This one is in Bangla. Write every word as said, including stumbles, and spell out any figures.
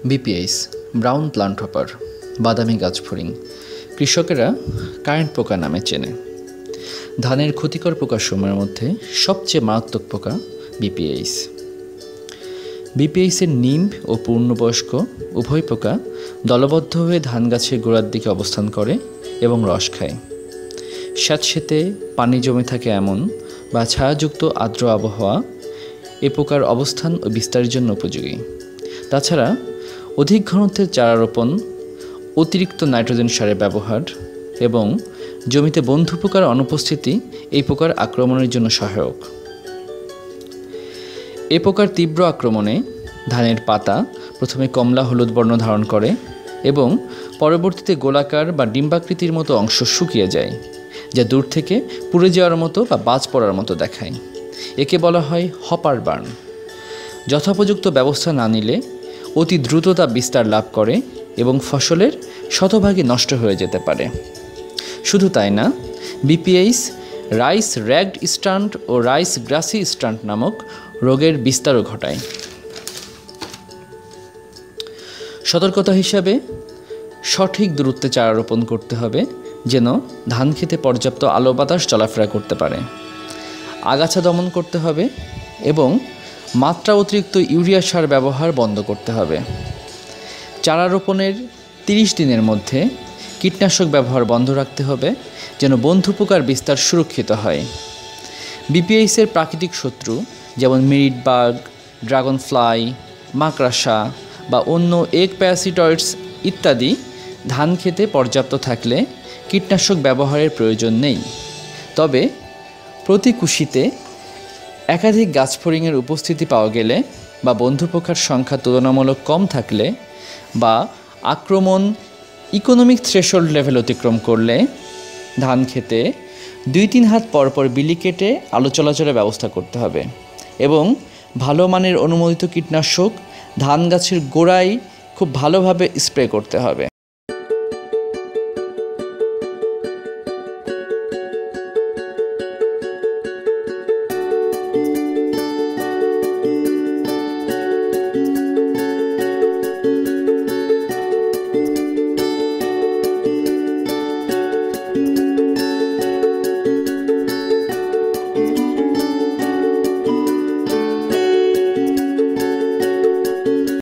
বিপিএইচ ব্রাউন প্লান্ট হপার বাদামি গাছ ফড়িং কৃষকেরা কারেন্ট পোকা নামে চেনে। ধানের ক্ষতিকর পোকার সময়ের মধ্যে সবচেয়ে মারাত্মক পোকা বিপিএইচ। বিপিএইচের নিম্ব ও পূর্ণবয়স্ক উভয় পোকা দলবদ্ধ হয়ে ধান গাছের গোড়ার দিকে অবস্থান করে এবং রস খায়। স্যাঁতসেঁতে পানি জমে থাকে এমন বা ছায়াযুক্ত আর্দ্র আবহাওয়া এ পোকার অবস্থান ও বিস্তারের জন্য উপযোগী। তাছাড়া অধিক ঘনত্বের চারা রোপণ, অতিরিক্ত নাইট্রোজেন সারের ব্যবহার এবং জমিতে বন্ধু পোকার অনুপস্থিতি এই পোকার আক্রমণের জন্য সহায়ক। এ পোকার তীব্র আক্রমণে ধানের পাতা প্রথমে কমলা হলুদ বর্ণ ধারণ করে এবং পরবর্তীতে গোলাকার বা ডিম্বাকৃতির মতো অংশ শুকিয়ে যায়, যা দূর থেকে পুড়ে যাওয়ার মতো বা বাজ পড়ার মতো দেখায়। একে বলা হয় হপার বার্ন। যথোপযুক্ত ব্যবস্থা না নিলে অতি দ্রুত তা বিস্তার লাভ করে এবং ফসলের শতভাগই নষ্ট হয়ে যেতে পারে। শুধু তাই না, বিপিএইচ রাইস র্যাগড স্টান্ট ও রাইস গ্রাসি স্টান্ট নামক রোগের বিস্তারও ঘটায়। সতর্কতা হিসাবে সঠিক দূরত্বে চারা রোপণ করতে হবে, যেন ধান খেতে পর্যাপ্ত আলো বাতাস চলাফেরা করতে পারে। আগাছা দমন করতে হবে এবং মাত্রা অতিরিক্ত ইউরিয়া সার ব্যবহার বন্ধ করতে হবে। চারা রোপণের তিরিশ দিনের মধ্যে কীটনাশক ব্যবহার বন্ধ রাখতে হবে, যেন বন্ধু পোকার বিস্তার সুরক্ষিত হয়। বিপিএইচের প্রাকৃতিক শত্রু যেমন মিরিট বাগ, ড্রাগন ফ্লাই, মাকড়সা বা অন্য এগ প্যারাসিটয়েডস ইত্যাদি ধান খেতে পর্যাপ্ত থাকলে কীটনাশক ব্যবহারের প্রয়োজন নেই। তবে প্রতি কুশিতে একাধিক গাছ ফড়িংয়ের উপস্থিতি পাওয়া গেলে বা বন্ধু পোকার সংখ্যা তুলনামূলক কম থাকলে বা আক্রমণ ইকোনমিক থ্রেশহোল্ড লেভেল অতিক্রম করলে ধান খেতে দুই তিন হাত পরপর বিলি কেটে আলো চলাচলের ব্যবস্থা করতে হবে এবং ভালো মানের অনুমোদিত কীটনাশক ধান গাছের গোড়ায় খুব ভালোভাবে স্প্রে করতে হবে।